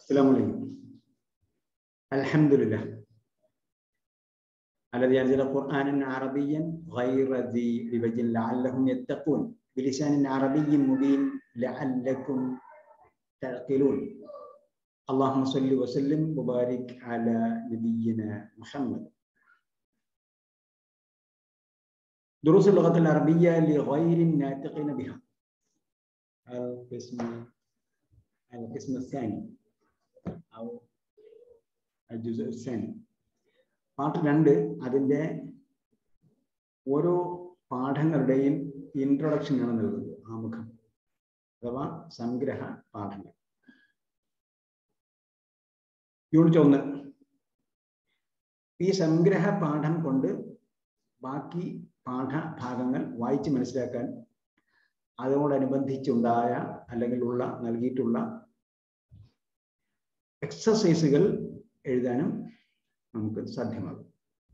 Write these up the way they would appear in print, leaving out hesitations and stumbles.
السلام عليكم. الحمد لله الذي أنزل قرآنا عربيا غير ذي عوج لعلهم يتقون بلسان عربي مبين لعلكم تعقلون. اللهم صل وسلم وبارك على نبينا محمد. دروس اللغة العربية لغير الناطقين بها. القسم الثاني أو الجزء الثاني. Part 2 അതിൻ്റെ ഓരോ പാഠങ്ങളുടെയും ഇൻട്രൊഡക്ഷനാണ് നൽകുന്നത്, ആമുഖം അഥവാ സംഗ്രഹ പാഠങ്ങൾ. യൂണിറ്റ് 1. ഈ സംഗ്രഹ പാഠം കൊണ്ട് ബാക്കി പാഠഭാഗങ്ങൾ വായിച്ച് മനസ്സിലാക്കാൻ അതോടനുബന്ധിച്ചുണ്ടായ അല്ലെങ്കിൽ നൽകിയിട്ടുള്ള എക്സസൈസുകൾ എഴുതാനും നമുക്ക് സാധ്യമാകും.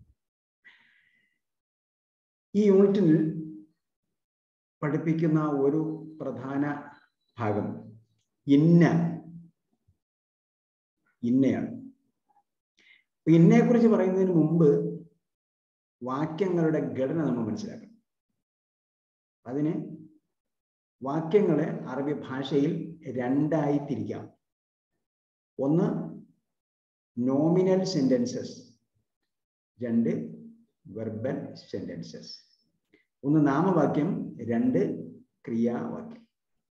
ഈ യൂണിറ്റിൽ പഠിപ്പിക്കുന്ന ഒരു പ്രധാന ഭാഗം ഇന്നയാണ്. ഇന്നയെ കുറിച്ച് പറയുന്നതിന് മുമ്പ് വാക്യങ്ങളുടെ ഘടന നമ്മൾ മനസ്സിലാക്കണം. അതിന് വാക്യങ്ങളെ അറബി ഭാഷയിൽ രണ്ടായി തിരിക്കാം. ഒന്ന് നോമിനൽ സെന്റൻസസ്, രണ്ട് വെർബൽ സെന്റൻസസ്. ഒന്ന് നാമവാക്യം, രണ്ട് ക്രിയാവാക്യം.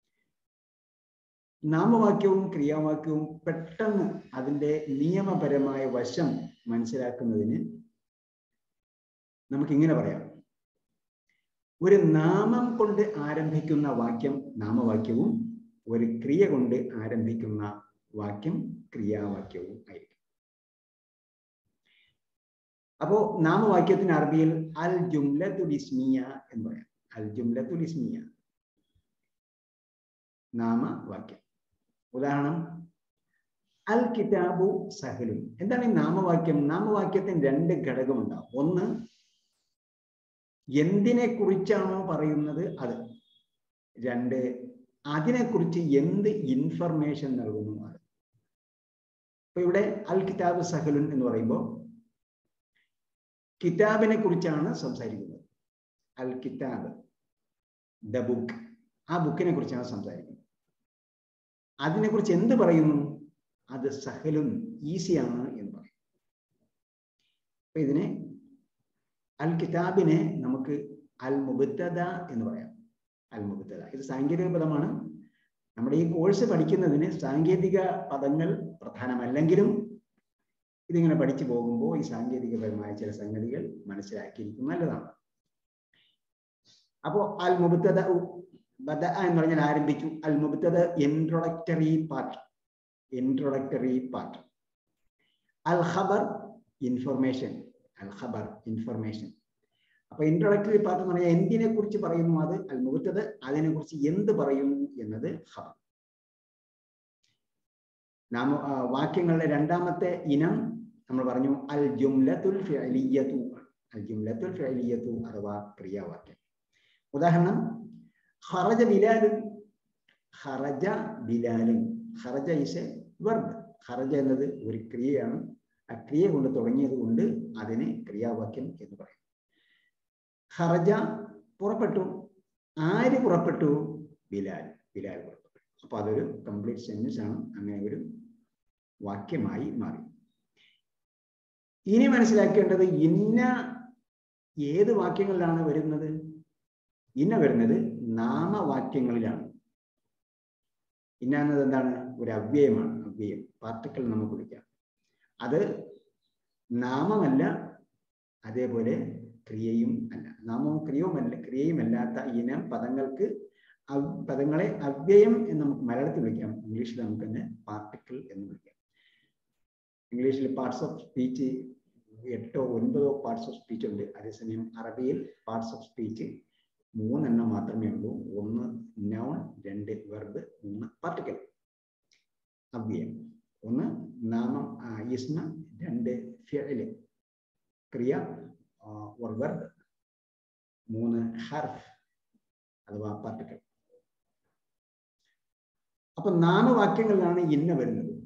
നാമവാക്യവും ക്രിയാവാക്യവും പെട്ടെന്ന് അതിൻ്റെ നിയമപരമായ വശം മനസ്സിലാക്കുന്നതിന് നമുക്കിങ്ങനെ പറയാം: ഒരു നാമം കൊണ്ട് ആരംഭിക്കുന്ന വാക്യം നാമവാക്യവും ഒരു ക്രിയ കൊണ്ട് ആരംഭിക്കുന്ന വാക്യം ക്രിയാവാക്യവും ആയിരിക്കും. അപ്പോ നാമവാക്യത്തിന് അറബിയിൽ അൽ ജുംലത്തുൽ ഇസ്മിയ എന്ന് പറയാം. അൽ ജുംലത്തുൽ ഇസ്മിയ, നാമവാക്യം. ഉദാഹരണം, അൽ കിതാബു സഹലുൻ. എന്താണ് ഈ നാമവാക്യം? നാമവാക്യത്തിന് രണ്ട് ഘടകമുണ്ടാവും. ഒന്ന്, എന്തിനെ കുറിച്ചാണോ പറയുന്നത് അത്. രണ്ട്, അതിനെക്കുറിച്ച് എന്ത് ഇൻഫർമേഷൻ നൽകുന്നു അത്. അപ്പൊ ഇവിടെ അൽ കിതാബ് സഹലുൻ എന്ന് പറയുമ്പോൾ കിതാബിനെ കുറിച്ചാണ് സംസാരിക്കുന്നത്. അൽ കിതാബ്, ദ ബുക്ക്, ആ ബുക്കിനെ കുറിച്ചാണ് സംസാരിക്കുന്നത്. അതിനെക്കുറിച്ച് എന്ത് പറയുന്നു? അത് സഹലുൻ, ഈസിയാണ് എന്ന് പറയും. അപ്പൊ ഇതിനെ അൽ കിതാബിനെ നമുക്ക് അൽ മുബ്തദ എന്ന് പറയാം. അൽ മുബ്തദ ഇത് സാങ്കേതിക പദമാണ്. നമ്മുടെ ഈ കോഴ്സ് പഠിക്കുന്നതിന് സാങ്കേതിക പദങ്ങൾ പ്രധാനമല്ലെങ്കിലും ഇതിങ്ങനെ പഠിച്ചു പോകുമ്പോൾ ഈ സാങ്കേതികപരമായ ചില സംഗതികൾ മനസ്സിലാക്കിയിരിക്കുന്നത് നല്ലതാണ്. അപ്പോൾ അൽ മുബ്തദ, ബദ എന്ന് പറഞ്ഞാൽ ആരംഭിച്ചു. അൽ മുബ്തദ ഇൻട്രൊഡക്ടറി പാർട്ട്. Introductory part. അൽ ഖബർ, ഇൻഫർമേഷൻ. അൽ ഖബർ, ഇൻഫർമേഷൻ. അപ്പൊ ഇൻട്രൊഡക്ടറി പാർട്ട് എന്ന് പറഞ്ഞാൽ എന്തിനെ കുറിച്ച് പറയുന്നു അത് അൽ മുബ്തദ, അതിനെ കുറിച്ച് എന്ത് പറയുന്നു എന്നത് ഖബർ. വാക്യങ്ങളുടെ രണ്ടാമത്തെ ഇനം നമ്മൾ പറഞ്ഞു അൽ ജുംലത്തുൽ ഫിഅലിയ്യതു. അൽ ജുംലത്തുൽ ഫിഅലിയ്യതു അഥവാ ക്രിയാവാക്യം. ഉദാഹരണം, ഖറജ ബിലാലുൻ. ഖറജ ബിലാലുൻ. ഖറജ ഈസ് എ വെർബ്. ഖറജ എന്നത് ഒരു ക്രിയയാണ്. ആ ക്രിയ കൊണ്ട് തുടങ്ങിയത് കൊണ്ട് അതിനെ ക്രിയാവാക്യം എന്ന് പറയും. ഖറജ, പുറപ്പെട്ടു. ആര് പുറപ്പെട്ടു? ബിലാൽ. ബിലാൽ പുറപ്പെട്ടു. അപ്പൊ അതൊരു കംപ്ലീറ്റ് സെന്റൻസ് ആണ്. അങ്ങനെ ഒരു വാക്യമായി മാറി. ഇനി മനസ്സിലാക്കേണ്ടത് ഇന്ന ഏത് വാക്യങ്ങളിലാണ് വരുന്നത്? ഇന്ന വരുന്നത് നാമവാക്യങ്ങളിലാണ്. ഇന്ന എന്നത് എന്താണ്? ഒരു അവ്യയമാണ്. അവ്യയം, പാർട്ടിക്കിൾ നമുക്ക് വിളിക്കാം. അത് നാമമല്ല, അതേപോലെ ക്രിയയും അല്ല. നാമവും ക്രിയയുമല്ലാത്ത ഇനം പദങ്ങളെ അവ്യയം എന്ന് നമുക്ക് മലയാളത്തിൽ വിളിക്കാം. ഇംഗ്ലീഷിൽ നമുക്ക് തന്നെ പാർട്ടിക്കിൾ എന്ന് വിളിക്കാം. ഇംഗ്ലീഷിൽ parts of speech 8 or 9 parts of speech ഉണ്ട്. അതേസമയം അറബിയിൽ പാർട്സ് ഓഫ് സ്പീച്ച് 3 എണ്ണം മാത്രമേ ഉള്ളൂ. 1 നൗൺ, 2 വെർബ്, 3 പാർട്ടിക്കിൾ. അവ്യയം. 1 നാമം, ഇസ്മ, 2 ഫിഅൽ, ക്രിയ or verb, 3 ഹർഫ് അഥവാ പാർട്ടിക്കിൾ. അപ്പൊ നാമവാക്യങ്ങളിലാണ് ഇന്ന വരുന്നത്.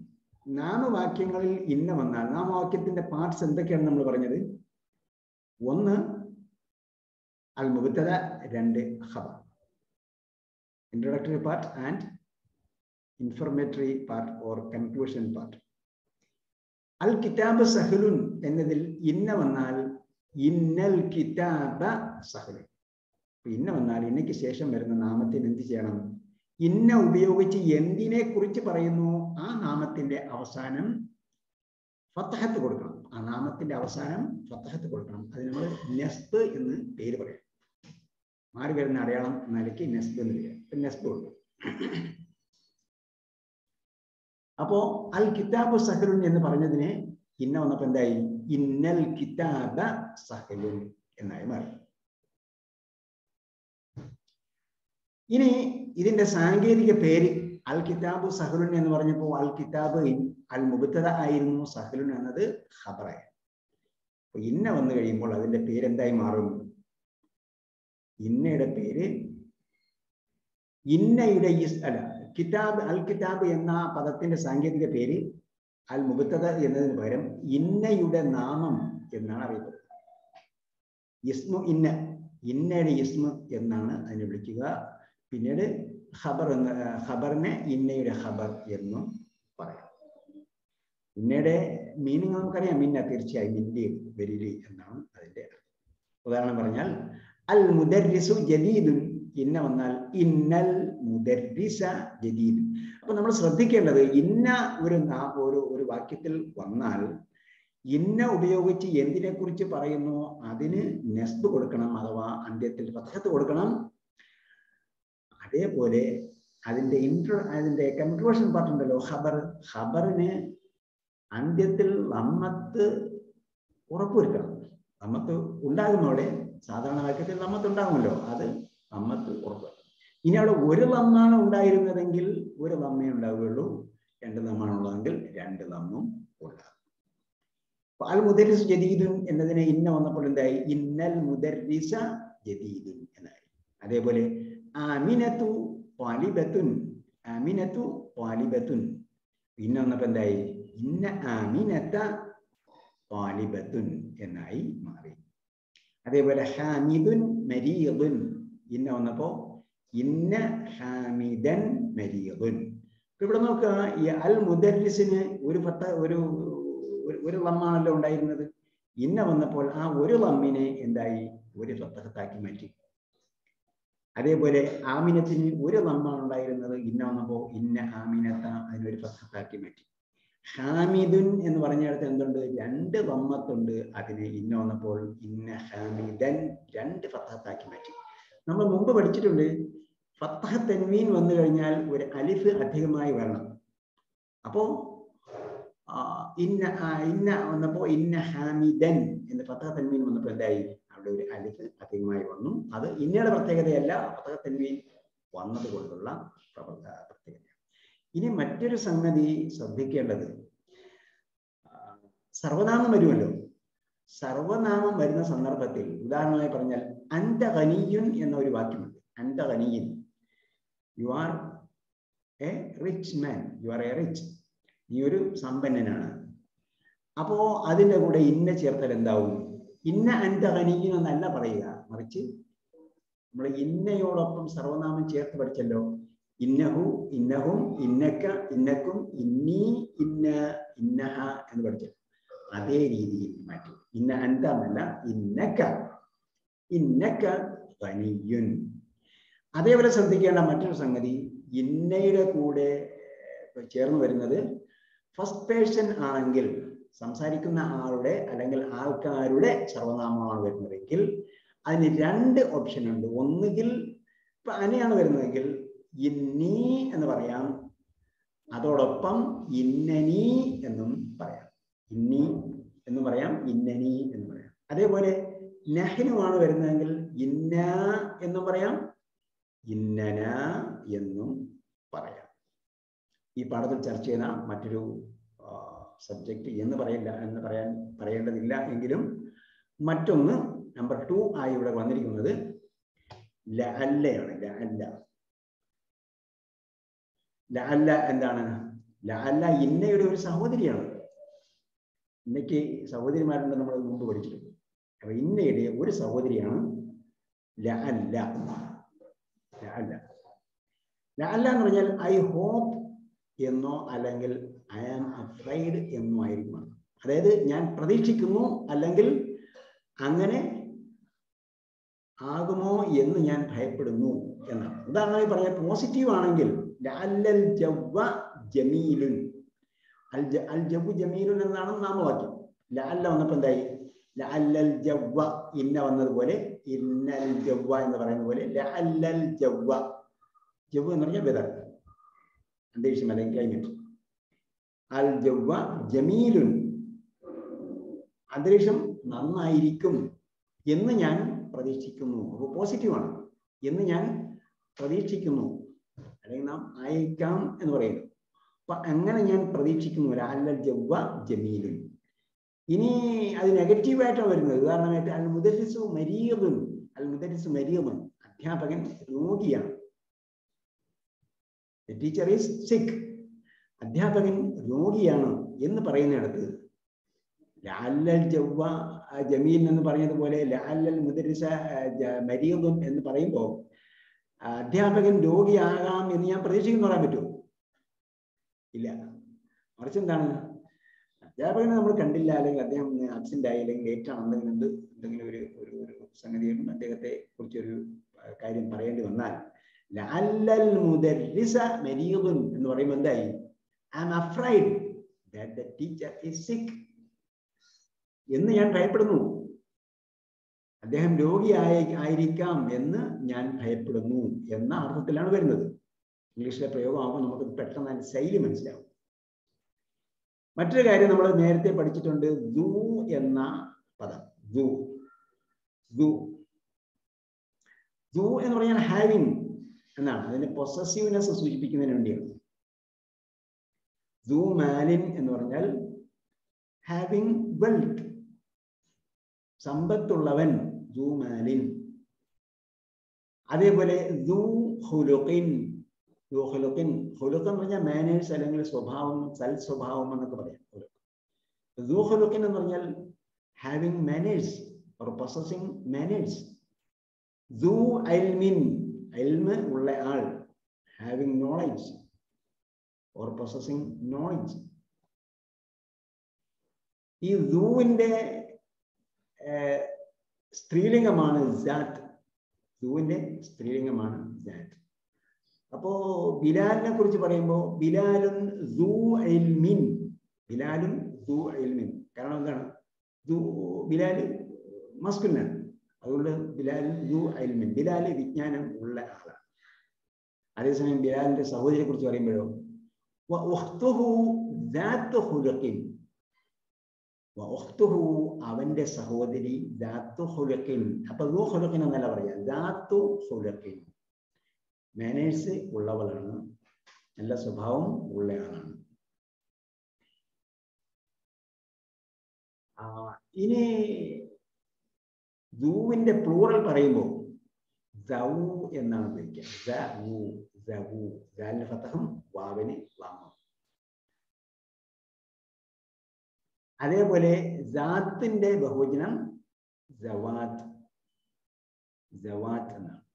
നാമവാക്യങ്ങളിൽ ഇന്ന വന്നാൽ നാമവാക്യത്തിന്റെ പാർട്സ് എന്തൊക്കെയാണ് നമ്മൾ പറഞ്ഞത്? ഒന്ന് അൽ മുബ്തദ, രണ്ട് ഖബർ. Introductory part and informatory part or conclusion part. അൽ കിതാബ് സഹലുൻ എന്നതിൽ ഇന്ന വന്നാൽ ഇന്നൽ കിതാബ സഹലുൻ. ഇന്ന വന്നാൽ ഇന്നയ്ക്ക് ശേഷം വരുന്ന നാമത്തിന് എന്ത് ചെയ്യണം? ഇന്ന ഉപയോഗിച്ച് എന്തിനെ കുറിച്ച് പറയുന്നു ആ നാമത്തിന്റെ അവസാനം ഫത്തഹത്ത് കൊടുക്കണം. ആ നാമത്തിന്റെ അവസാനം ഫത്തഹത്ത് കൊടുക്കണം. അത് നമ്മൾ നെസ്ബ് എന്ന് പേര് പറയാം. മാറി വരുന്ന അടയാളം നിലയ്ക്ക് നെസ്ബ് എന്ന് പറയാം. നെസ്ബ് കൊടുക്കും. അപ്പോ അൽ കിതാബ് സഹലുൻ എന്ന് പറഞ്ഞതിനെ ഇന്ന വന്നപ്പോ എന്തായി? ഇന്നൽ കിതാബ സഹലുൻ എന്നായി മാറി. ഇനി ഇതിന്റെ സാങ്കേതിക പേര് അൽ കിതാബ് സഹലുൻ എന്ന് പറഞ്ഞപ്പോൾ അൽ കിതാബ് അൽ മുബ്തദ ആയിരുന്നു, സഹലുൻ എന്നത് ഖബറായി. അപ്പൊ ഇന്ന വന്നു കഴിയുമ്പോൾ അതിന്റെ പേരെന്തായി മാറും? ഇന്നയുടെ പേര് ഇന്നയുടെ അല്ല, കിതാബ് അൽ കിതാബ് എന്ന പദത്തിന്റെ സാങ്കേതിക പേര് അൽ മുബ്തദ എന്നതിന് പകരം ഇന്നയുടെ നാമം എന്നാണ് അറിയപ്പെടുന്നത്. ഇസ്മു ഇന്ന, ഇന്നയുടെ ഇസ്മു എന്നാണ് അതിനെ വിളിക്കുക. പിന്നീട് ഖബർ എന്ന ഖബറിനെ ഇന്നയുടെ ഖബർ എന്നും പറയാം. ഇന്നയുടെ മീനിങ് നമുക്കറിയാം. ഇന്ന തീർച്ചയായും ഇന്ത്യ വരിലി എന്നാണ് അതിന്റെ അർത്ഥം. ഉദാഹരണം പറഞ്ഞാൽ അൽ മുദർരിസു ജദീദുൻ, ഇന്ന വന്നാൽ ഇന്നൽ മുദർരിസ ജദീദ്. അപ്പൊ നമ്മൾ ശ്രദ്ധിക്കേണ്ടത് ഇന്ന ഒരു വാക്യത്തിൽ വന്നാൽ ഇന്ന ഉപയോഗിച്ച് എന്തിനെ കുറിച്ച് പറയുന്നു അതിന് നെസ്ബ് കൊടുക്കണം, അഥവാ അന്ത്യത്തിൽ ഫതഹത്ത് കൊടുക്കണം. അതേപോലെ അതിന്റെ കൺക്ലൂഷൻ പാർട്ട് ഉണ്ടല്ലോ, ഖബർ. ഖബറിന് അന്ത്യത്തിൽ ലമ്മത്ത് ഉറപ്പുവരുത്തണം. ലമ്മത്ത് ഉണ്ടാകുന്നതോടെ സാധാരണ വാക്യത്തിൽ ലമ്മത്ത് ഉണ്ടാകുമല്ലോ, അത് ലമ്മത്ത് ഉറപ്പുവരുത്തണം. ഇനി അവിടെ ഒരു ലമ്മാണ് ഉണ്ടായിരുന്നതെങ്കിൽ ഒരു ലമ്മേ ഉണ്ടാവുകയുള്ളൂ. രണ്ട് ലമ്മാണ് ഉള്ളതെങ്കിൽ രണ്ട് ലമ്മും ഉണ്ടാകും. അൽ മുദർരിസ് ജദീദുൻ എന്നതിനെ ഇന്ന വന്നപ്പോൾ എന്തായി? ഇന്നൽ മുദർരിസ ജദീദുൻ എന്നായി. അതേപോലെ ആമിനത്തു ത്വാലിബത്തുൻ, ആമിനത്തു ത്വാലിബത്തുൻ ഇന്ന വന്നപ്പോൾ എന്തായി? ഇന്ന ആമിനത്ത ത്വാലിബത്തുൻ എന്നായി മാറി. അതേപോലെ ഹാമിദുൻ മരീദുൻ ഇന്ന വന്നപ്പോ ഇന്ന ഹാമിദൻ മരീദുൻ. ഇവിടെ നോക്കുക, ഈ അൽ മുദർരിസിന് ഒരു ലമ്മാണല്ലോ ഉണ്ടായിരുന്നത്. ഇന്ന വന്നപ്പോൾ ആ ഒരു ലമ്മിനെ എന്തായി? ഒരു ഫത്തഹത്താക്കി മാറ്റി. അതേപോലെ ആമിനത്തിന് ഒരു ലമ്മാണ് ഉണ്ടായിരുന്നത്. ഇന്ന വന്നപ്പോൾ ഇന്ന ആമിനത്ത അതിനൊരു ഫത്തഹത്താക്കി മാറ്റി. ഹാമിദുൻ എന്ന് പറഞ്ഞിടത്ത് എന്തുണ്ട്? രണ്ട് ലമ്മത്തുണ്ട്. അതിന് ഇന്ന വന്നപ്പോൾ ഇന്ന ഹാമിദൻ രണ്ട് ഫത്തഹത്താക്കി മാറ്റി. നമ്മൾ മുമ്പ് പഠിച്ചിട്ടുണ്ട്, ഫത്തഹ തൻവീൻ വന്നു കഴിഞ്ഞാൽ ഒരു അലിഫ് അധികമായി വരണം. അപ്പോ ഇന്ന വന്നപ്പോ ഇന്ന ഹാമിദൻ എന്ന് ഫത്തഹ തൻവീൻ വന്നപ്പോൾ എന്തായി? അവിടെ ഒരു അലിഫ് അധികമായി വന്നു. അത് ഇന്നയുടെ പ്രത്യേകതയല്ല, ഫത്തഹ തൻവീൻ വന്നത് കൊണ്ടുള്ള പ്രത്യേകത. ഇനി മറ്റൊരു സംഗതി ശ്രദ്ധിക്കേണ്ടത്, സർവനാമം വരുമല്ലോ. സർവനാമം വരുന്ന സന്ദർഭത്തിൽ ഉദാഹരണമായി പറഞ്ഞാൽ അൻത ഗനിയുൻ എന്ന ഒരു വാക്യമുണ്ട്. അൻത ഗനിയുൻ, you are a rich man, you are a rich, നീ ഒരു സമ്പന്നനാണ്. അപ്പോ അതിൻ്റെ കൂടെ ഇന്ന ചേർത്താൽ എന്താവും? ഇന്ന അൻത ഗനിയുൻ എന്നല്ല പറയുക, മറിച്ച് നമ്മൾ ഇന്നയോടൊപ്പം സർവനാമം ചേർത്ത് പഠിച്ചല്ലോ. ഇന്നഹു, ഇന്നഹും, ഇന്നക്ക, ഇന്നക്കും, ഇന്നി, ഇന്ന, ഇന്നഹ എന്ന് പഠിച്ചു. അതേ രീതിയിൽ മാറ്റി. ഇന്ന അൻത എന്നല്ല, ഇന്നക്ക, ഇന്നക്ക ഗനിയുൻ. അതേപോലെ ശ്രദ്ധിക്കേണ്ട മറ്റൊരു സംഗതി, ഇന്നയുടെ കൂടെ ചേർന്ന് വരുന്നത് ഫസ്റ്റ് പേഴ്സൺ ആണെങ്കിൽ, സംസാരിക്കുന്ന ആളുടെ അല്ലെങ്കിൽ ആൾക്കാരുടെ സർവനാമമാണ് വരുന്നതെങ്കിൽ അതിന് രണ്ട് ഓപ്ഷൻ ഉണ്ട്. ഒന്നുകിൽ ഇപ്പൊ അനയാണ് വരുന്നതെങ്കിൽ ഇന്നി എന്ന് പറയാം, അതോടൊപ്പം ഇന്നനി എന്നും പറയാം. ഇന്നി എന്ന് പറയാം, ഇന്നനി എന്ന് പറയാം. അതേപോലെ നഹ്നുമാണ് വരുന്നതെങ്കിൽ ഇന്ന എന്നും പറയാം, ഇന്നന എന്നും പറയാം. ഈ പാഠത്തിൽ ചർച്ച ചെയ്യുന്ന മറ്റൊരു സബ്ജക്റ്റ് എന്ന് പറയേണ്ടതില്ല എങ്കിലും മറ്റൊന്ന് നമ്പർ 2 ആയി ഇവിടെ വന്നിരിക്കുന്നത് ലഅല്ലയാണ്. ലഅല്ല എന്താണ്? ലഅല്ല ഇന്നയുടെ ഒരു സഹോദരിയാണ്. ഇന്നയ്ക്ക് സഹോദരിമാരുണ്ട്, നമ്മൾ മുമ്പ് പഠിച്ചിട്ടുണ്ട്. അപ്പൊ ഇന്നയുടെ ഒരു സഹോദരിയാണ് ലഅല്ല. ലഅല്ല ലഅല്ല എന്ന് പറഞ്ഞാൽ ഐ ഹോപ്പ് എന്നോ അല്ലെങ്കിൽ ഐ ആം അഫ്രൈഡ് എന്നോ ആയിരിക്കും. അതായത് ഞാൻ പ്രതീക്ഷിക്കുന്നു അല്ലെങ്കിൽ അങ്ങനെ ആകുമോ എന്ന് ഞാൻ ഭയപ്പെടുന്നു എന്നാണ്. ഉദാഹരണമായി പറഞ്ഞാൽ പോസിറ്റീവ് ആണെങ്കിൽ ലഅല്ലൽ ജവ്വ ജമീലുൻ, അൽ ജവ്വു ജമീലുൻ എന്നാണ് നാമവാക്യം. ലഅല്ല വന്നപ്പോൾ എന്തായി? ലഅല്ലൽ ജവ്വ, ഇന്ന വന്നതുപോലെ ഇന്നൽ ജവ്വ എന്ന് പറയുന്ന പോലെ ലഅല്ലൽ ജവ്വ. ജവ്വ എന്ന് പറഞ്ഞാൽ വെതർ, അന്തരീക്ഷം അല്ലെങ്കിൽ ക്ലൈമറ്റ്. അൽ ജവ്വ ജമീലുൻ, അന്തരീക്ഷം നന്നായിരിക്കും എന്ന് ഞാൻ പ്രതീക്ഷിക്കുന്നു. അപ്പോൾ പോസിറ്റീവാണ്, എന്ന് ഞാൻ പ്രതീക്ഷിക്കുന്നു, അല്ലെങ്കിൽ നാം ആയിരിക്കാം എന്ന് പറയുന്നു. അപ്പൊ അങ്ങനെ ഞാൻ പ്രതീക്ഷിക്കുന്നു. ലഅല്ലൽ ജവ്വ ജമീലുൻ. ഇനി അത് നെഗറ്റീവായിട്ടാണ് വരുന്നത്. ഉദാഹരണമായിട്ട് അൽ മുദരിസു മരീദുൻ. അൽ മുദരിസു മരീദുൻ, അധ്യാപകൻ രോഗിയാണ്. The teacher is sick. അധ്യാപകൻ രോഗിയാണ് എന്ന് പറയുന്നിടത്ത് ലഅല്ലൽ ജവ്വ ജമീൽ എന്ന് പറഞ്ഞതുപോലെ ലഅല്ലൽ മുദരിസ മരീദുൻ എന്ന് പറയുമ്പോൾ അധ്യാപകൻ രോഗിയാകാം എന്ന് ഞാൻ പ്രതീക്ഷിക്കുന്നു പറയാൻ പറ്റുമോ? ഇല്ല. മറിച്ച് എന്താണ്, അധ്യാപകനെ നമ്മൾ കണ്ടില്ല, അല്ലെങ്കിൽ അദ്ദേഹം ആബ്സെന്റ് ആയി, അല്ലെങ്കിൽ ലേറ്റ് ആണ്, എന്തെങ്കിലും ഒരു സംഗതിയും അദ്ദേഹത്തെ കുറിച്ചൊരു കാര്യം പറയേണ്ടി വന്നാൽ ലഅല്ലൽ മുദരിസ മരീദുൻ എന്ന് പറയുമ്പോൾ എന്തായി? I am afraid that the teacher is sick എന്ന് ഞാൻ ഭയപ്പെടുന്നു. അദ്ദേഹം രോഗിയായിരിക്കാം എന്ന് ഞാൻ ഭയപ്പെടുന്നു എന്ന അർത്ഥത്തിലാണ് വരുന്നത്. ഇംഗ്ലീഷിലെ പ്രയോഗമാകുമ്പോൾ നമുക്ക് പെട്ടെന്ന് അതിന്റെ ശൈലി മനസ്സിലാവും. മറ്റൊരു കാര്യം നമ്മൾ നേരത്തെ പഠിച്ചിട്ടുണ്ട്, ദു എന്ന പദം. ദു എന്ന് പറഞ്ഞാൽ ഹാവിങ് എന്നാണ്. അതിന്റെ പൊസസീവ്നെസ് സൂചിപ്പിക്കുന്നതിന് വേണ്ടിയാണ്. ദു മാലിൻ എന്ന് പറഞ്ഞാൽ ഹാവിങ് വെൽത്ത്, സമ്പത്തുള്ളവൻ, ദു മാലിൻ. അതേപോലെ ദു ഖുലുഖിൻ. ഖുലുഖ് എന്ന് പറഞ്ഞാൽ മാനേഴ്സ് അല്ലെങ്കിൽ സ്വഭാവം, സൽസ്വഭാവം എന്നൊക്കെ പറയാം. ദു ഖുലുഖിൻ എന്ന് പറഞ്ഞാൽ having manners or possessing manners. ദു ഇൽമിൻ, ഇൽമ് ഉള്ള ആൾ, having knowledge or possessing knowledge. ഈ ദുവിന്റെ സ്ത്രീലിംഗമാണ് സാത്ത്. ദുവിന്റെ സ്ത്രീലിംഗമാണ് സാത്ത്. അപ്പോ ബിലാലിനെ കുറിച്ച് പറയുമ്പോൾ ബിലാലുൻ ദു ഇൽമിൻ, ബിലാലുൻ ദു ഇൽമിൻ. കാരണം എന്താണ്? ബിലാല് മസ്കുലിനാണ്, അതുകൊണ്ട് ബിലാൽ ദു ഇൽമിൻ, ബിലാല് വിജ്ഞാനം ഉള്ള ആളാണ്. അതേസമയം ബിലാലിന്റെ സഹോദരിയെ കുറിച്ച് പറയുമ്പോഴോ വഉഖ്തുഹു ദാത്തു ഖുലുഖിൻ, വഉഖ്തുഹു അവന്റെ സഹോദരി ദാത്തു ഖുലുഖിൻ. അപ്പൊ ദു ഖുലുഖിൻ എന്നല്ല പറയാ, ദാത്തു ഖുലുഖിൻ, മാനേഴ്സ് ഉള്ളവളാണ്, നല്ല സ്വഭാവം ഉള്ളയാളാണ്. ഇനി ദുവിന്റെ പ്ലൂറൽ പറയുമ്പോൾ ദൗ എന്നാണ് ഉപയോഗിക്കുക. ഫതഹും വാവിന് ളാമും. അതേപോലെ സാത്തിന്റെ ബഹുവചനം സവാത്ത്, സവാത്ത് എന്നാണ്.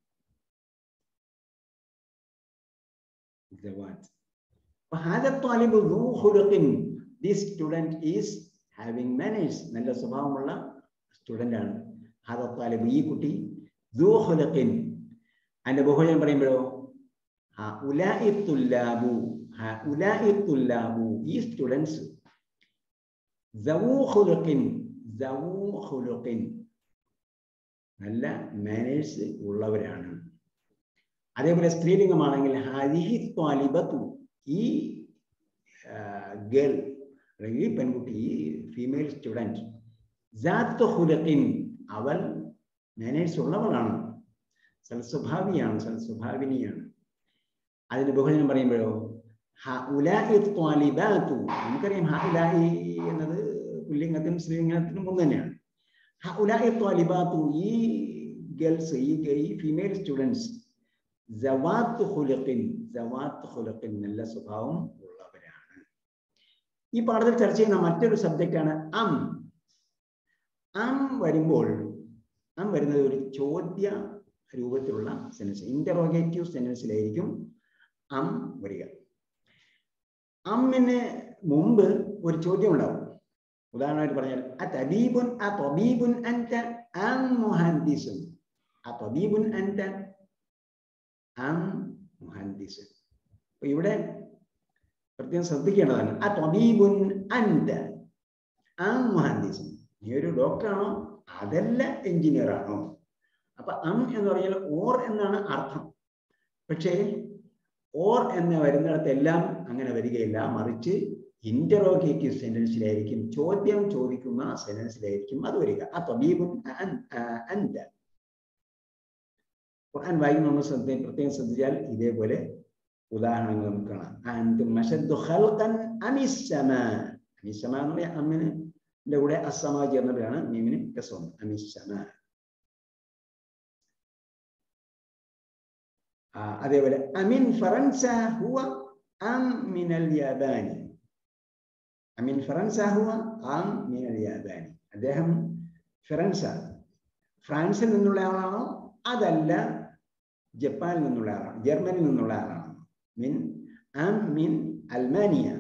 സവാത്ത്. ഹാദാ ത്വാലിബു ദു ഖുലുഖിൻ, this student is having manners, നല്ല സ്വഭാവമുള്ള സ്റ്റുഡന്റ് ആണ്. ഹാദാ ത്വാലിബു, ഈ കുട്ടി, ദു ഖുലുഖിൻ. അതിന്റെ ബഹുവചനം പറയുമ്പോഴോ ഹഉലാഇ തുല്ലാബു, ഹഉലാഇ തുല്ലാബു, ഈ സ്റ്റുഡൻസ്, ദവു ഖുലുഖിൻ, ദവു ഖുലുഖിൻ, നല്ല മാനേഴ്സ് ഉള്ളവരാണ്. അതേപോലെ സ്ത്രീലിംഗമാണെങ്കിൽ ഹാദിഹി ത്വാലിബത്തു, ഈ ഗേൾ അല്ലെങ്കിൽ ഈ പെൺകുട്ടി, ഈ ഫീമെയിൽ സ്റ്റുഡൻറ്, ദാത്തു ഖുലുഖിൻ, അവൾ മാനേഴ്സ് ഉള്ളവളാണ്, സൽസ്വഭാവിയാണ്, സൽസ്വഭാവിനിയാണ്. അതിന്റെ ബഹുവചനം പറയുമ്പോഴോ ഹഉലാഇ ത്വാലിബാതു, നമുക്കറിയാം ഹഉലാഇ എന്നത് പുല്ലിംഗത്തിനും സ്ത്രീലിംഗത്തിനും ഒന്ന് തന്നെയാണ്. ഹഉലാഇ ത്വാലിബാതു, ഈ ഗേൾസ്, ഈ ഫീമെയിൽ സ്റ്റുഡൻസ്, സവാത്ത് ഖുലുഖിൻ, സവാത്ത് ഖുലുഖിൻ, നല്ല സ്വഭാവം ഉള്ളവരാണ്. ഈ പാഠത്തിൽ ചർച്ച ചെയ്യുന്ന മറ്റൊരു സബ്ജക്റ്റാണ് അം. അം വരുമ്പോൾ വരുന്നത് ഒരു ചോദ്യ രൂപത്തിലുള്ള സെന്റൻസ്, ഇന്ററോഗേറ്റീവ് സെന്റൻസിലായിരിക്കും അം വരിക. അമ്മിന് മുമ്പ് ഒരു ചോദ്യം ഉണ്ടാവും. ഉദാഹരണമായിട്ട് പറഞ്ഞാൽ അതബീബുൻ അൻത അം മുഹന്ദിസുൻ, അതബീബുൻ അൻത അം മുഹന്ദിസുൻ. അപ്പൊ ഇവിടെ പ്രത്യേകം ശ്രദ്ധിക്കേണ്ടതാണ് അതബീബുൻ അൻത അം മുഹന്ദിസുൻ. നീ ഒരു ഡോക്ടറാണോ അതല്ല എഞ്ചിനീയർ ആണോ? അപ്പൊ അം എന്ന് പറഞ്ഞാൽ ഓർ എന്നാണ് അർത്ഥം. പക്ഷേ ഓർ എന്ന് വരുന്നിടത്തെല്ലാം അങ്ങനെ വരികയില്ല. മറിച്ച് ഇന്ററോഗേറ്റീവ് സെന്റൻസിലായിരിക്കും, ചോദ്യം ചോദിക്കുന്ന സെന്റൻസിലായിരിക്കും അത് വരിക. അതബീബുൻ അൻത. ഖുർആൻ വായിക്കുമ്പോൾ നമ്മൾ പ്രത്യേകം ശ്രദ്ധിച്ചാൽ ഇതേപോലെ ഉദാഹരണങ്ങൾ നമുക്ക് കാണാം. അൻതും അശദ്ദു ഖൽഖൻ അമിസ് സമാ. അമിസ് സമാ എന്ന് പറഞ്ഞാൽ അമ്മിന്റെ കൂടെ അസ്സമാ ചേർന്നപ്പോഴാണ് മീമിന് കസ്റ. അമിസ് സമാ. അതേപോലെ അമിൻ ഫറൻസ ഹുവ അം മിനൽ യാബാനി. അമിൻ ഫറൻസ ഹുവ അം മിനൽ യാബാനി. അദ്ദേഹം ഫ്രാൻസിൽ നിന്നുള്ള ആളാണോ അതല്ല ജപ്പാനിൽ നിന്നുള്ള ആളാണോ, ജർമ്മനിയിൽ നിന്നുള്ള ആളാണോ? മിൻ അം മിൻ അൽമാനിയ.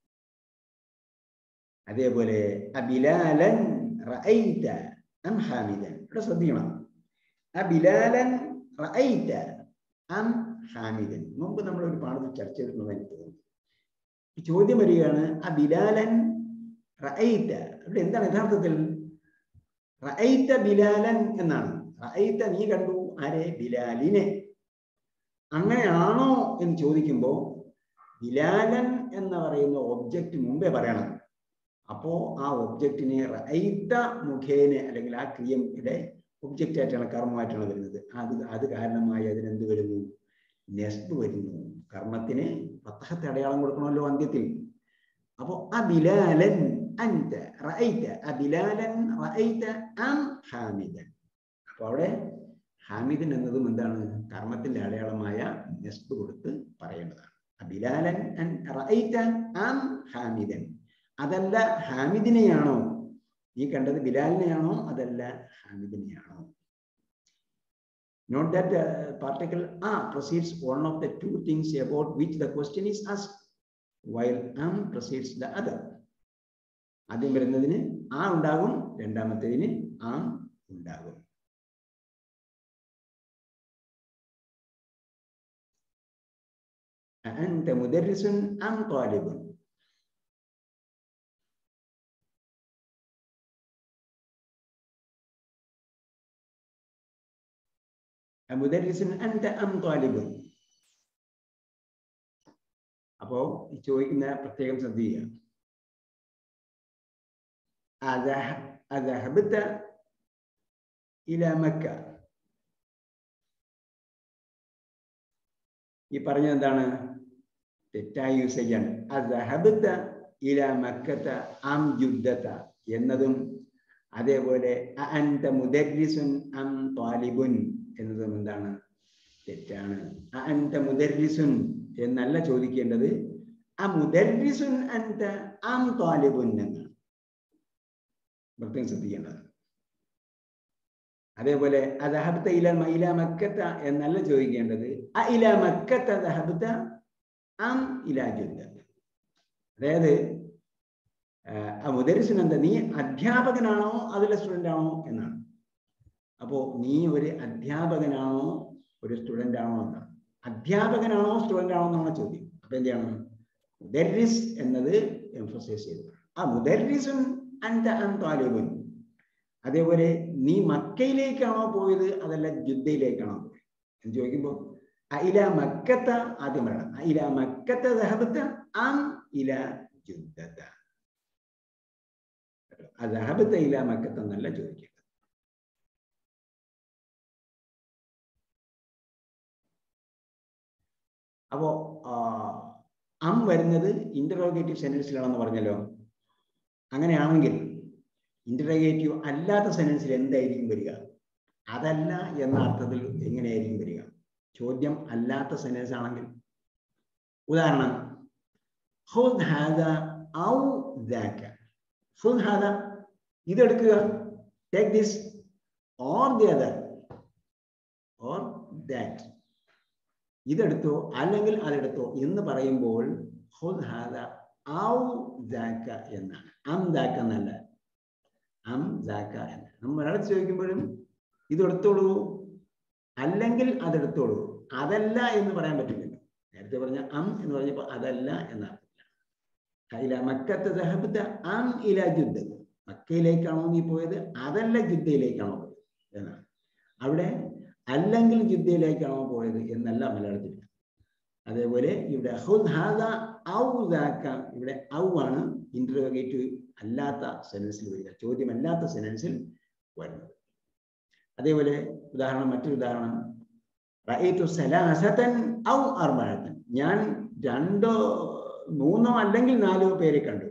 അതേപോലെ അബിലാലൻ റഅയ്ത അം ഹാമിദൻ. ഇവിടെ ശ്രദ്ധിക്കണം, അബിലാലൻ റഅയ്ത അം ഹാമിദൻ. മുമ്പ് നമ്മൾ ഒരു പാഠത്തിൽ ചർച്ച ചെയ്തിട്ടുണ്ടെന്ന് എനിക്ക് തോന്നുന്നു. ചോദ്യം വരികയാണ് അബിലാലൻ റഅയ്ത. ഇവിടെ എന്താണ് യഥാർത്ഥത്തിൽ? റഅയ്ത ബിലാലൻ എന്നാണ്. റഅയ്ത നീ കണ്ടു ആരെ? ബിലാലിനെ. അങ്ങനെയാണോ എന്ന് ചോദിക്കുമ്പോൾ ബിലാലൻ എന്ന് പറയുന്ന ഒബ്ജക്റ്റ് മുമ്പേ പറയണം. അപ്പോ ആ ഒബ്ജക്റ്റിനെ റഅയ്ത മുഖേന അല്ലെങ്കിൽ ആ ക്രിയയുടെ ഒബ്ജക്റ്റ് ആയിട്ടാണ്, കർമ്മമായിട്ടാണ് വരുന്നത്. അത് കാരണമായി അതിനെന്ത് വരുന്നു? നെസ്ബ് വരുന്നു. കർമ്മത്തിന് ഫത്ഹത്ത് അടയാളം കൊടുക്കണമല്ലോ അന്ത്യത്തിൽ. അപ്പോ അബിലാലൻ അൻത റഅയ്ത അബിലാലൻ റഅയ്ത അം ഹാമിദൻ. അപ്പൊ അവിടെ ഹാമിദൻ എന്നതും എന്താണ്? കർമ്മത്തിന്റെ അടയാളമായ നെസ്ബ് കൊടുത്ത് പറയേണ്ടതാണ്. അബിലാലൻ റഅയ്ത അം ഹാമിദൻ. അതല്ല ഹാമിദിനെയാണോ നീ കണ്ടത്? ബിലാലിനെയാണോ അതല്ല ഹാമിദിനെയാണോ? Note that particle precedes one of the two things about which the question is asked, while precedes the other. ആദ്യം വരുന്നതിന് ഉണ്ടാകും, രണ്ടാമത്തേതിന് ഉണ്ടാകും. أنت مدرس أم طالب؟ مدرس أنت أم طالب? അപ്പോ ചോദിക്കുന്ന പ്രത്യേകം ശ്രദ്ധിക്കുക. أذهبت إلى مكة. ഈ പറഞ്ഞത് എന്താണ്? തെറ്റായ യൂസേജ് ആണ്. അദഹബത ഇല മക്കത അം ജുദ്ദത എന്നതും അതേപോലെ അൻത മുദർരിസുൻ അം ത്വാലിബുൻ എന്നതും എന്താണ്? തെറ്റാണ്. അൻത മുദർരിസുൻ എന്നല്ല ചോദിക്കേണ്ടത്, അമുദർരിസുൻ അൻത അം ത്വാലിബുൻ എന്നാണ്. പ്രത്യേകം ശ്രദ്ധിക്കേണ്ടത്. അതേപോലെ അദഹബത ഇല മക്കത എന്നല്ല ചോദിക്കേണ്ടത്, ഇല മക്കത ദഹബത അം ഇലാ ജുദ്ദത. അതായത് മുദരിസുൻ എന്താ? നീ അധ്യാപകനാണോ അതിലെ സ്റ്റുഡൻ്റ് ആണോ എന്നാണ്. അപ്പോ നീ ഒരു അധ്യാപകനാണോ ഒരു സ്റ്റുഡൻ്റ് ആണോ എന്നാണ്. അധ്യാപകനാണോ സ്റ്റുഡൻ്റ് ആണോ എന്നാണ് ചോദ്യം. അപ്പൊ എന്ത് ചെയ്യണം? മുദരിസ് എന്നത് എംഫസൈസ് ചെയ്തു. മുദരിസുൻ അൻത അം ത്വാലിബുൻ. അതേപോലെ നീ മക്കയിലേക്കാണോ പോയത് അതല്ല ജുദ്ദയിലേക്കാണോ പോയത് എന്ന് ചോദിക്കുമ്പോൾ ഇല മക്കത്ത ആദ്യം പറയണം. ഇല മക്കത്ത ദഹബത അം ഇല ജുദ്ദത. ദഹബത ഇല മക്കത്ത എന്നല്ല ചോദിക്കേണ്ടത്. അപ്പോ അം വരുന്നത് ഇന്ററോഗേറ്റീവ് സെന്റൻസിലാണെന്ന് പറഞ്ഞല്ലോ. അങ്ങനെയാണെങ്കിൽ ഇന്ററോഗേറ്റീവ് അല്ലാത്ത സെന്റൻസിൽ എന്തായിരിക്കും വരിക? അതല്ല എന്ന അർത്ഥത്തിൽ എങ്ങനെയായിരിക്കും വരിക? ചോദ്യം അല്ലാത്ത സെന്റൻസ് ആണെങ്കിൽ, ഉദാഹരണം ഖുദ് ഹാദാ ഔ ദാക. ഖുദ് ഹാദ, ഇതെടുക്കുക, take this, or the other, or that, ഇതെടുത്തോ അല്ലെങ്കിൽ അതെടുത്തോ എന്ന് പറയുമ്പോൾ ഖുദ് ഹാദ ഔ ദാക എന്നാണ്. അം ദാക എന്നല്ല, അം ദാക എന്ന്. നമ്മൾ മലയാളത്തിൽ ചോദിക്കുമ്പോഴും ഇതെടുത്തോളൂ അല്ലെങ്കിൽ അതെടുത്തോളൂ, അതല്ല എന്ന് പറയാൻ പറ്റില്ലല്ലോ. നേരത്തെ പറഞ്ഞ അം എന്ന് പറഞ്ഞപ്പോൾ അതല്ല എന്നർത്ഥമില്ല. മക്കത്ത് ദഹബത അം ഇല ജുദ്ദ, മക്കയിലേക്കാണോ നീ പോയത് അതല്ല ജുദ്ദയിലേക്കാണോ പോയത് എന്നാണ്. അവിടെ അല്ലെങ്കിൽ ജുദ്ദയിലേക്കാണോ പോയത് എന്നല്ല മലയാളത്തിൽ. അതേപോലെ ഇവിടെ ഖുദ് ഹാദ ഔ ദാക, ഇവിടെ ഔ ആണ് ഇന്റർറോഗേറ്റീവ് അല്ലാത്ത സെന്റൻസിൽ വരിക, ചോദ്യമല്ലാത്ത സെന്റൻസിൽ വരുന്നത്. അതേപോലെ ഉദാഹരണം, മറ്റൊരു ഉദാഹരണം, റഅയ്തു സലാസതൻ ഔ അർബഅതൻ, ഞാൻ 2 3 അല്ലെങ്കിൽ 4 പേരെ കണ്ടു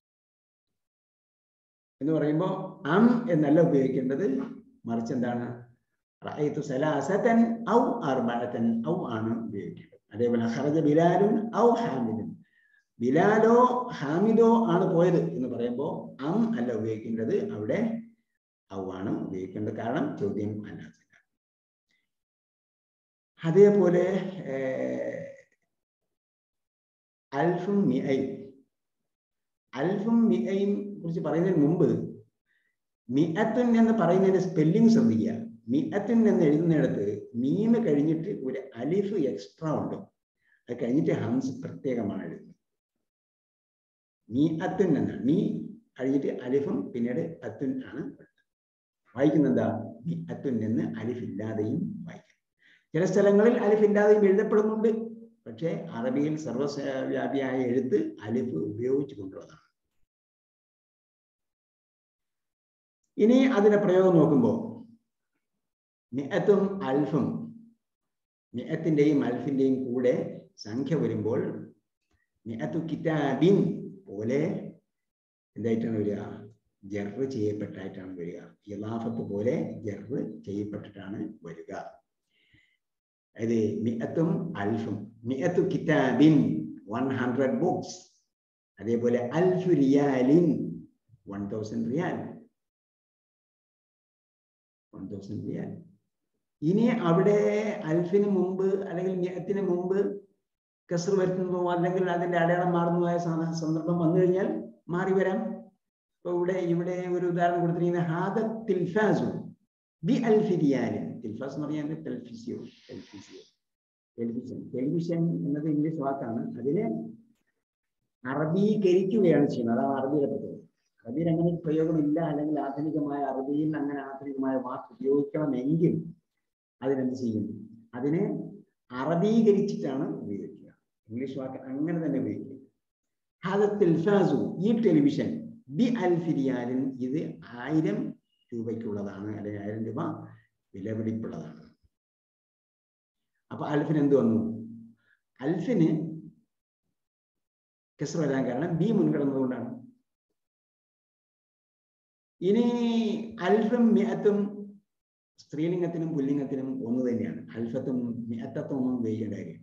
എന്ന് പറയുമ്പോൾ അം എന്നല്ല ഉപയോഗിക്കേണ്ടത്, മറിച്ച് എന്താണ്, റഅയ്തു സലാസതൻ ഔ അർബഅതൻ, ഔ ആണ് ഉപയോഗിക്കേണ്ടത്. അതേപോലെ ഖറജ ബിലാലുൻ ഔ ഹാമിദുൻ, ബിലാലോ ഹാമിദോ ആണ് പോയത് എന്ന് പറയുമ്പോൾ അം അല്ല ഉപയോഗിക്കേണ്ടത്, അവിടെ ഔ ആണ് ഉപയോഗിക്കേണ്ടത്, കാരണം ചോദ്യം അല്ലാത്ത. അതേപോലെ അൽഫും മിഅൈൻ, അൽഫും മിഅൈൻ കുറിച്ച് പറയുന്നതിന് മുമ്പ് മിഅത്തുൻ എന്ന് പറയുന്നതിന്റെ സ്പെല്ലിംഗ് ശ്രദ്ധിക്കുക. മിഅത്തുൻ എന്ന് എഴുതുന്നിടത്ത് മീമ് കഴിഞ്ഞിട്ട് ഒരു അലിഫ് എക്സ്ട്രാ ഉണ്ട്, അത് കഴിഞ്ഞിട്ട് ഹംസ് പ്രത്യേകമാണ് എഴുതുന്നത്. മിഅത്തുൻ എന്നാണ്, മീ കഴിഞ്ഞിട്ട് അലിഫും പിന്നീട് അത്തുൻ ആണ് വായിക്കുന്നത്. എന്താ, മിഅത്തുൻ എന്ന് അലിഫ് ഇല്ലാതെയും വായിക്കാം. ചില സ്ഥലങ്ങളിൽ അലിഫ് ഇല്ലാതെയും എഴുതപ്പെടുന്നുണ്ട്, പക്ഷേ അറബിയിൽ സർവ്വവ്യാപിയായ എഴുത്ത് അലിഫ് ഉപയോഗിച്ചു കൊണ്ടുള്ളതാണ്. ഇനി അതിന്റെ പ്രയോഗം നോക്കുമ്പോൾ മിഅത്തും അൽഫും, മിഅത്തിന്റെയും അൽഫിന്റെയും കൂടെ സംഖ്യ വരുമ്പോൾ മിഅത്തു കിതാബിൻ പോലെ എന്തായിട്ടാണ് വരിക, ജർറ് ചെയ്യപ്പെട്ടായിട്ടാണ് വരിക. ഇളാഫത്ത് പോലെ ജർറ് ചെയ്യപ്പെട്ടിട്ടാണ് വരിക. അതായത് മിഅത്തും അൽഫും, മിഅത്തു കിതാബിൻ 100 ബുക്സ്, അതേപോലെ അൽഫു റിയാലിൻ 1000 റിയാൽ, 1000 റിയാൽ. ഇനി അവിടെ അൽഫിന് മുമ്പ് അല്ലെങ്കിൽ മിഅത്തിന് മുമ്പ് കസ്ർ വരുത്തുന്നതോ അല്ലെങ്കിൽ അതിന്റെ അടയാളം മാറുന്നതായ സന്ദർഭം വന്നു കഴിഞ്ഞാൽ മാറി വരാം. ഇപ്പൊ ഇവിടെ ഒരു ഉദാഹരണം കൊടുത്തിരിക്കുന്നത് ഹാദ തിൽഫാസു ബി അൽഫി റിയാലിൻ. തിൽഫാസ് എന്ന് പറഞ്ഞാൽ ടെലിവിഷൻ എന്നത് ഇംഗ്ലീഷ് വാക്കാണ്, അതിനെ അറബീകരിക്കുകയാണ് ചെയ്യുന്നത്. അതാണ് അറബിയുടെ പ്രത്യേകത. അറബിയിൽ അങ്ങനെ പ്രയോഗമില്ല, അല്ലെങ്കിൽ ആധുനികമായ അറബിയിൽ അങ്ങനെ ആധുനികമായ വാക്ക് ഉപയോഗിക്കണമെങ്കിൽ അതിനെന്ത് ചെയ്യും, അതിനെ അറബീകരിച്ചിട്ടാണ് ഉപയോഗിക്കുക. ഇംഗ്ലീഷ് വാക്ക് അങ്ങനെ തന്നെ ഉപയോഗിക്കുക. ഹാദ തിൽഫാസു, ഈ ടെലിവിഷൻ, ബി അൽഫി റിയാലിൻ, ഇത് 1000 രൂപയ്ക്കുള്ളതാണ്, അല്ലെങ്കിൽ 1000 രൂപ വിലപിടിപ്പുള്ളതാണ്. അപ്പൊ അൽഫിന് എന്ത് വന്നു, അൽഫിന് കസ്ർ വരാൻ കാരണം ബി മുൻകിടന്നതുകൊണ്ടാണ്. ഇനി അൽഫും മിഅത്തും സ്ത്രീലിംഗത്തിനും പുല്ലിംഗത്തിനും ഒന്ന് തന്നെയാണ്. അൽഫത്തും മിഅത്തത്തും ഒന്നും ഉപയോഗിക്കേണ്ട കാര്യമില്ല.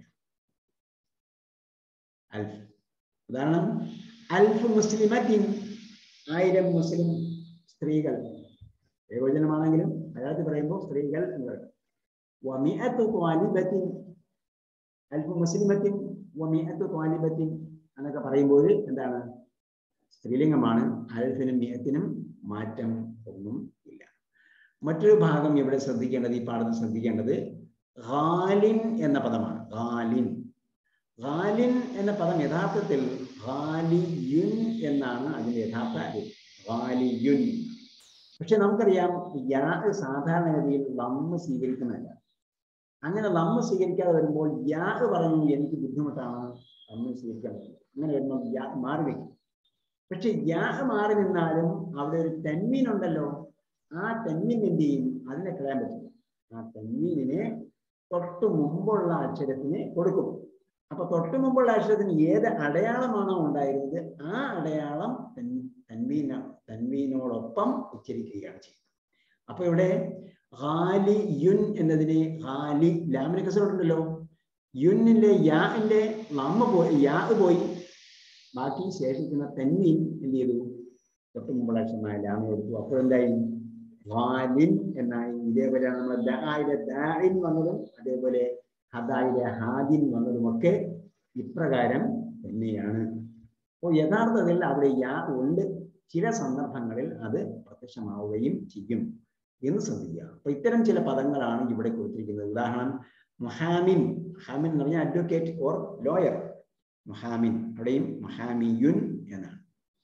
അൽഫ്, ഉദാഹരണം അൽഫ് മുസ്ലിമത്തിൻ, 1000 മുസ്ലിം സ്ത്രീകൾ. ഏകവചനമാണെങ്കിലും മലയാളത്തിൽ പറയുമ്പോൾ സ്ത്രീകൾ എന്ന് പറയും. വമിഅത്തു ത്വാലിബത്തിൻ, അൽഫ് മുസ്ലിമത്തിൻ വമിഅത്തു ത്വാലിബത്തിൻ എന്നൊക്കെ പറയുമ്പോൾ എന്താണ്, സ്ത്രീലിംഗമാണ്. അൽഫിനും മിഅത്തിനും മാറ്റം ഒന്നും ഇല്ല. മറ്റൊരു ഭാഗം ഇവിടെ ശ്രദ്ധിക്കേണ്ടത്, ഈ പാഠത്തിൽ ശ്രദ്ധിക്കേണ്ടത് ഗാലിൻ എന്ന പദമാണ്. ഗാലിൻ, ഗാലിൻ എന്ന പദം യഥാർത്ഥത്തിൽ ഗാലിയുൻ എന്നാണ് അതിന്റെ യഥാർത്ഥ ഗാലിയുൻ. പക്ഷെ നമുക്കറിയാം യാ സാധാരണഗതിയിൽ ലമ്മ് സ്വീകരിക്കുന്നതല്ല. അങ്ങനെ ലമ്മ് സ്വീകരിക്കാതെ വരുമ്പോൾ യാ പറഞ്ഞു എനിക്ക് ബുദ്ധിമുട്ടാണ് ലമ്മ് സ്വീകരിക്കാൻ പറ്റുന്നത്, അങ്ങനെ വരുമ്പോൾ യാ മാറി വയ്ക്കും. പക്ഷെ യാ മാറി നിന്നാലും അവിടെ ഒരു തൻവീൻ ഉണ്ടല്ലോ, ആ തൻവീൻ എന്ത് ചെയ്യും, അതിനെ കളയാൻ പറ്റില്ല. ആ തൻവീനിനെ തൊട്ട് മുമ്പുള്ള അക്ഷരത്തിന് കൊടുക്കും. അപ്പൊ തൊട്ട് മുമ്പുള്ള അക്ഷരത്തിന് ഏത് അടയാളമാണോ ഉണ്ടായിരുന്നത് ആ അടയാളം തൻവീനോടൊപ്പം ഉച്ചരിക്കുകയാണ് ചെയ്യുന്നത്. അപ്പൊ ഇവിടെ ഹാലി യുൻ എന്നതിന് ഹാലി ലാമിന് കസറുണ്ടല്ലോ, യുന്നിന്റെ യാന്റെ ലമ്മ പോയി, യാ പോയി, ബാക്കി ശേഷിക്കുന്ന തൻവീൻ എന്ത് ചെയ്തു? തൊട്ട് മുമ്പുള്ള അക്ഷരമായ ലാമ എടുത്തു. അപ്പോഴെന്തായി? വാലിൻ എന്നായി. ഇതേപോലെയാണ് നമ്മൾ ദായിലെ ദാഇൻ വന്നതും അതേപോലെ ഹദായിലെ ഹാദിൻ വന്നതുമൊക്കെ ഇപ്രകാരം തന്നെയാണ്. അപ്പോൾ യഥാർത്ഥത്തിൽ അവിടെ യാ ഉണ്ട്. ചില സന്ദർഭങ്ങളിൽ അത് പ്രത്യക്ഷമാവുകയും ചെയ്യും എന്ന് ശ്രദ്ധിക്കുക. അപ്പൊ ഇത്തരം ചില പദങ്ങളാണ് ഇവിടെ കൊടുത്തിരിക്കുന്നത്. ഉദാഹരണം മുഹാമിൻ. മുഹാമിൻ എന്ന് പറഞ്ഞാൽ അഡ്വക്കേറ്റ് ഓർ ലോയർ. മുഹാമിൻ, അവിടെയും മുഹാമിയുൻ എന്നാണ്.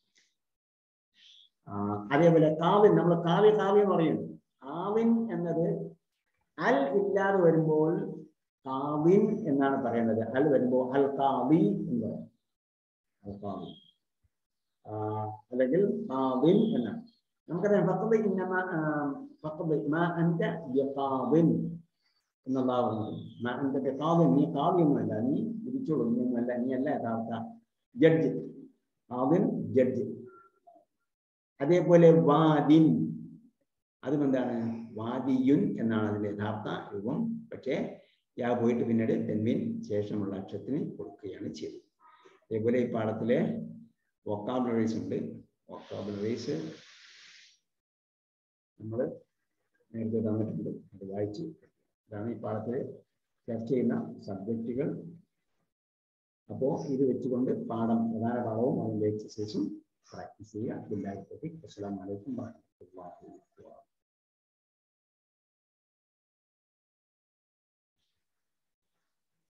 അതേപോലെ കാവിൻ, നമ്മൾ കാവ്യ എന്ന് പറയുന്നു. കാവിൻ എന്നത് അൽ ഇല്ലാതെ വരുമ്പോൾ കാവിൻ എന്നാണ് പറയുന്നത്. അൽ വരുമ്പോൾ അൽ കാവി എന്ന് പറയും. അൽ കാവി അല്ലെങ്കിൽ കാവിൻ എന്നാണ്. നമുക്കറിയാം ഫഖദ് ഇന്നമാ ഫഖദ് മാ അൻത ബിഖാവിൻ എന്നല്ലാഹു പറഞ്ഞു. മാ അൻത ബിഖാവിൻ, നീ കാവ്യൊന്നുമല്ല, നീ വിധിച്ചോളൊന്നുമല്ല, നീ അല്ല യഥാർത്ഥ ജഡ്ജ്. കാവിൻ ജഡ്ജ്. അതേപോലെ വാദിൻ, അതും എന്താണ്? വാദിയുൻ എന്നാണ് അതിന്റെ യഥാർത്ഥ രൂപം. പക്ഷേ യാ പോയിട്ട് പിന്നീട് തെന്മീൻ ശേഷമുള്ള അക്ഷരത്തിന് കൊടുക്കുകയാണ് ചെയ്തത്. അതേപോലെ ഈ പാഠത്തിലെ വൊക്കാബുലറീസ് ഉണ്ട്. വൊക്കാബുലറീസ് നമ്മൾ നേരത്തെ തന്നിട്ടുണ്ട്, അത് വായിച്ച്. ഇതാണ് ഈ പാഠത്തിൽ ചർച്ച ചെയ്യുന്ന സബ്ജക്റ്റുകൾ. അപ്പോൾ ഇത് വെച്ചുകൊണ്ട് പ്രധാന പാഠവും അതിൻ്റെ എക്സസൈസും പ്രാക്ടീസ് ചെയ്യുക. അസ്സലാമു അലൈക്കും വറഹ്മത്തുള്ളാഹി വബറകാതുഹു.